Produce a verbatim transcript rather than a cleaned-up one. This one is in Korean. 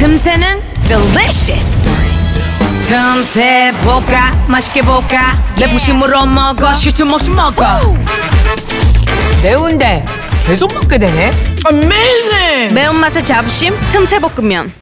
틈새는 delicious. 틈새 볶아 맛있게 볶아 내 부심으로 먹어 쉴 틈 없이 먹어. 매운데 계속 먹게 되네. Amazing. 매운맛의 자부심 틈새 볶음면.